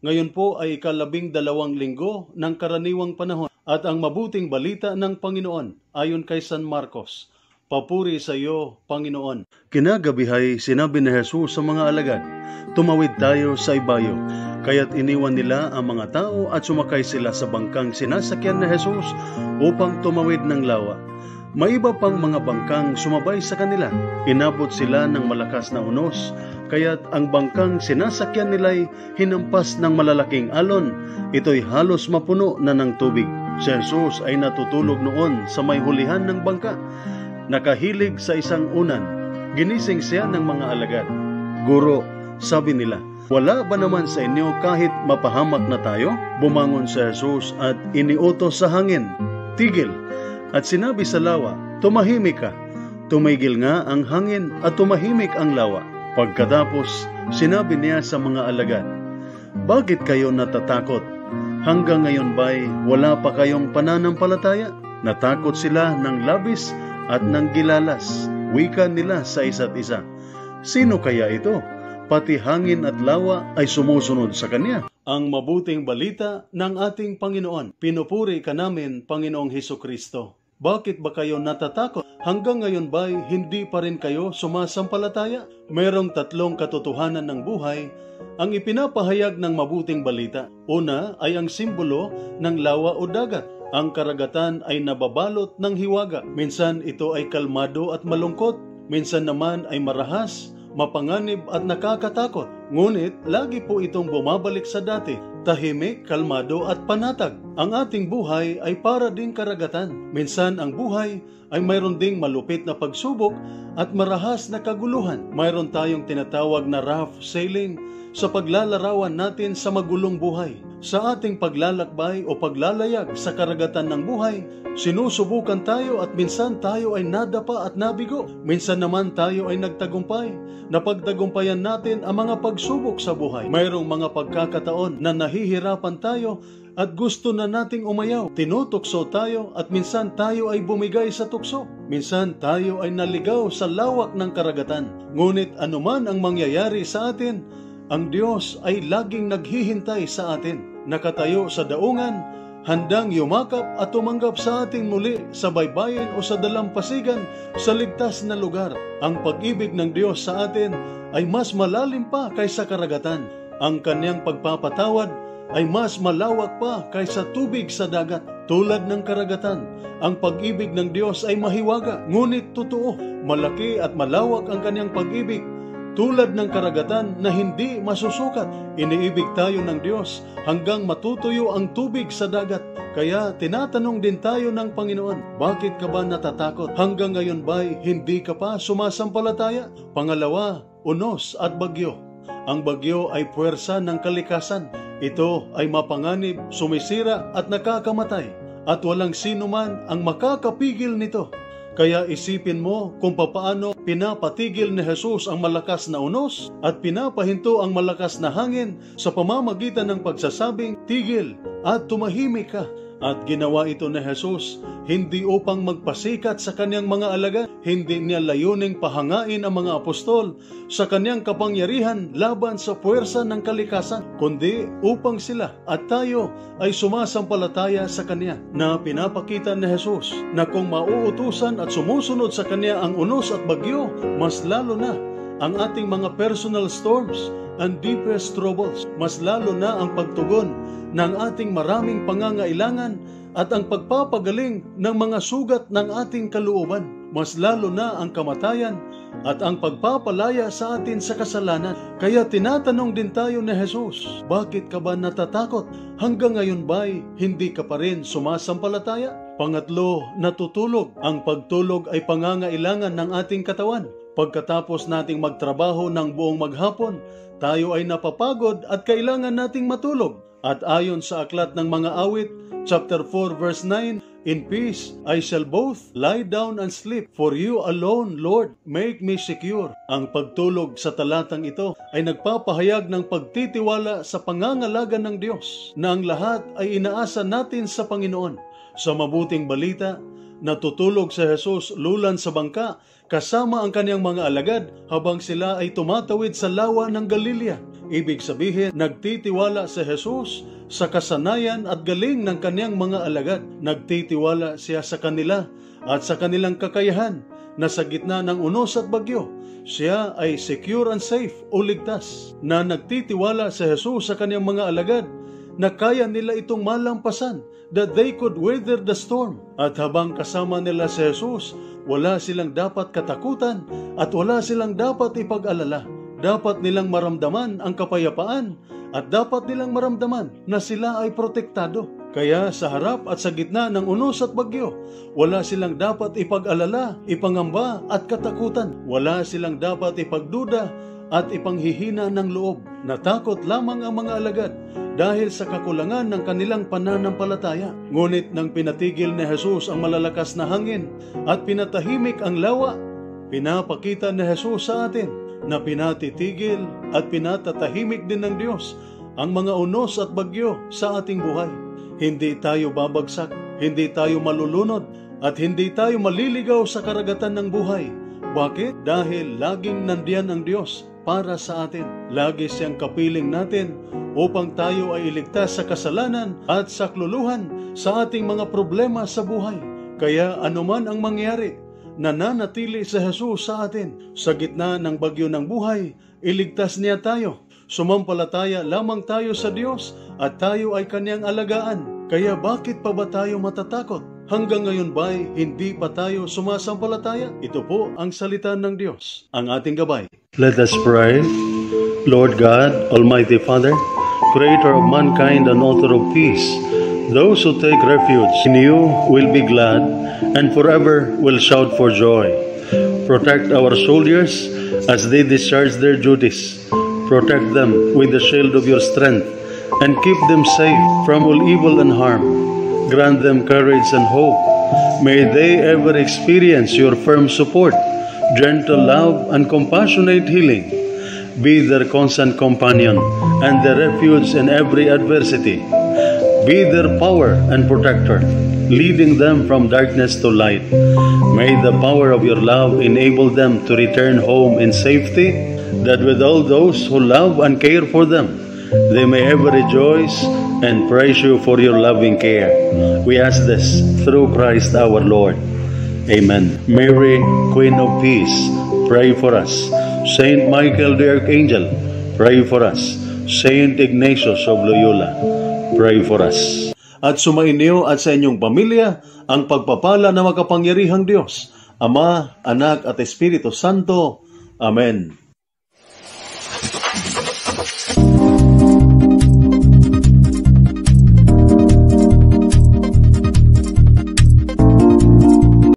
Ngayon po ay ika-12 linggo ng karaniwang panahon at ang mabuting balita ng Panginoon ayon kay San Marcos. Papuri sa iyo, Panginoon. Kinagabihay sinabi ni Jesus sa mga alagad, tumawid tayo sa ibayo. Kaya't iniwan nila ang mga tao at sumakay sila sa bangkang sinasakyan ni Jesus upang tumawid ng lawa. May iba pang mga bangkang sumabay sa kanila. Inabot sila ng malakas na unos, kaya't ang bangkang sinasakyan nila'y hinampas ng malalaking alon. Ito'y halos mapuno na ng tubig. Si Jesus ay natutulog noon sa may hulihan ng bangka. Nakahilig sa isang unan. Ginising siya ng mga alagad. Guro, sabi nila, wala ba naman sa inyo kahit mapahamak na tayo? Bumangon si Jesus at iniutos sa hangin, tigil. At sinabi sa lawa, tumahimik ka. Tumigil nga ang hangin at tumahimik ang lawa. Pagkatapos, sinabi niya sa mga alagad, bakit kayo natatakot? Hanggang ngayon ba'y wala pa kayong pananampalataya? Natakot sila ng labis at ng gilalas. Wika nila sa isa't isa, sino kaya ito? Pati hangin at lawa ay sumusunod sa kanya. Ang mabuting balita ng ating Panginoon. Pinupuri ka namin, Panginoong Hesukristo. Bakit ba kayo natatakot? Hanggang ngayon ba'y hindi pa rin kayo sumasampalataya? Merong 3 katotohanan ng buhay ang ipinapahayag ng mabuting balita. Una ay ang simbolo ng lawa o dagat. Ang karagatan ay nababalot ng hiwaga. Minsan ito ay kalmado at malungkot. Minsan naman ay marahas, mapanganib at nakakatakot. Ngunit lagi po itong bumabalik sa dati. Tahimik, kalmado at panatag. Ang ating buhay ay para ding karagatan. Minsan ang buhay ay mayroon ding malupit na pagsubok at marahas na kaguluhan. Mayroon tayong tinatawag na rough sailing sa paglalarawan natin sa magulong buhay. Sa ating paglalakbay o paglalayag sa karagatan ng buhay, sinusubukan tayo at minsan tayo ay nadapa at nabigo. Minsan naman tayo ay nagtagumpay. Napagtagumpayan natin ang mga pagsubok sa buhay. Mayroong mga pagkakataon na nahihirapan tayo at gusto na nating umayaw. Tinutukso tayo at minsan tayo ay bumigay sa tukso. Minsan tayo ay naligaw sa lawak ng karagatan. Ngunit anuman ang mangyayari sa atin, ang Diyos ay laging naghihintay sa atin. Nakatayo sa daungan, handang yumakap at tumanggap sa ating muli sa baybayin o sa dalampasigan sa ligtas na lugar. Ang pag-ibig ng Diyos sa atin ay mas malalim pa kaysa karagatan. Ang kanyang pagpapatawad ay mas malawak pa kaysa tubig sa dagat. Tulad ng karagatan, ang pag-ibig ng Diyos ay mahiwaga, ngunit totoo. Malaki at malawak ang kanyang pag-ibig. Tulad ng karagatan na hindi masusukat, iniibig tayo ng Diyos hanggang matutuyo ang tubig sa dagat. Kaya tinatanong din tayo ng Panginoon, bakit ka ba natatakot? Hanggang ngayon ba'y hindi ka pa sumasampalataya? Pangalawa, unos at bagyo. Ang bagyo ay puwersa ng kalikasan. Ito ay mapanganib, sumisira at nakakamatay. At walang sino man ang makakapigil nito. Kaya isipin mo kung papaano pinapatigil ni Jesus ang malakas na unos at pinapahinto ang malakas na hangin sa pamamagitan ng pagsasabing, tigil at tumahimik ka. At ginawa ito ni Jesus hindi upang magpasikat sa kanyang mga alagad. Hindi niya layuning pahangain ang mga apostol sa kanyang kapangyarihan laban sa puwersa ng kalikasan, kundi upang sila at tayo ay sumasampalataya sa kanya. Na pinapakita ni Jesus na kung mauutusan at sumusunod sa kanya ang unos at bagyo, mas lalo na ang ating mga personal storms and deepest troubles, mas lalo na ang pagtugon ng ating maraming pangangailangan at ang pagpapagaling ng mga sugat ng ating kalooban, mas lalo na ang kamatayan at ang pagpapalaya sa atin sa kasalanan. Kaya tinatanong din tayo ni Jesus, bakit ka ba natatakot? Hanggang ngayon ba'y hindi ka pa rin sumasampalataya? Pangatlo, natutulog. Ang pagtulog ay pangangailangan ng ating katawan. Pagkatapos nating magtrabaho ng buong maghapon, tayo ay napapagod at kailangan nating matulog. At ayon sa aklat ng mga awit, chapter 4 verse 9, in peace I shall both lie down and sleep, for you alone, Lord, make me secure. Ang pagtulog sa talatang ito ay nagpapahayag ng pagtitiwala sa pangangalaga ng Diyos, na ang lahat ay inaasa natin sa Panginoon. Sa mabuting balita, natutulog si Jesus lulan sa bangka kasama ang kanyang mga alagad habang sila ay tumatawid sa lawa ng Galilea. Ibig sabihin, nagtitiwala si Jesus sa kasanayan at galing ng kaniyang mga alagad. Nagtitiwala siya sa kanila at sa kanilang kakayahan na sa gitna ng unos at bagyo, siya ay secure and safe o ligtas. Na nagtitiwala si Jesus sa kaniyang mga alagad na kaya nila itong malampasan, that they could weather the storm. At habang kasama nila si Jesus, wala silang dapat katakutan at wala silang dapat ipag-alala. Dapat nilang maramdaman ang kapayapaan at dapat nilang maramdaman na sila ay protektado. Kaya sa harap at sa gitna ng unos at bagyo, wala silang dapat ipag-alala, ipangamba at katakutan. Wala silang dapat ipagduda at ipanghihina ng loob. Natakot lamang ang mga alagad dahil sa kakulangan ng kanilang pananampalataya. Ngunit nang pinatigil ni Jesus ang malalakas na hangin at pinatahimik ang lawa, pinapakita ni Jesus sa atin na pinatitigil at pinatatahimik din ng Diyos ang mga unos at bagyo sa ating buhay. Hindi tayo babagsak, hindi tayo malulunod, at hindi tayo maliligaw sa karagatan ng buhay. Bakit? Dahil laging nandiyan ang Diyos para sa atin. Lagi siyang kapiling natin upang tayo ay iligtas sa kasalanan at sakluluhan sa ating mga problema sa buhay. Kaya anuman ang mangyari, nananatili si Jesus sa atin. Sa gitna ng bagyo ng buhay, iligtas niya tayo. Sumampalataya lamang tayo sa Diyos at tayo ay Kanyang alagaan. Kaya bakit pa ba tayo matatakot? Hanggang ngayon ba'y hindi pa tayo sumasampalataya? Ito po ang salita ng Diyos, ang ating gabay. Let us pray. Lord God, Almighty Father, Creator of mankind and author of peace, those who take refuge in you will be glad and forever will shout for joy. Protect our soldiers as they discharge their duties. Protect them with the shield of your strength and keep them safe from all evil and harm. Grant them courage and hope. May they ever experience your firm support, gentle love, and compassionate healing. Be their constant companion and their refuge in every adversity. Be their power and protector, leading them from darkness to light. May the power of your love enable them to return home in safety, that with all those who love and care for them, they may ever rejoice and praise you for your loving care. We ask this through Christ our Lord. Amen. Mary, Queen of Peace, pray for us. Saint Michael the Archangel, pray for us. Saint Ignatius of Loyola, pray for us. At sumainyo at sa inyong pamilya ang pagpapala na makapangyarihang Diyos, Ama, Anak at Espiritu Santo. Amen.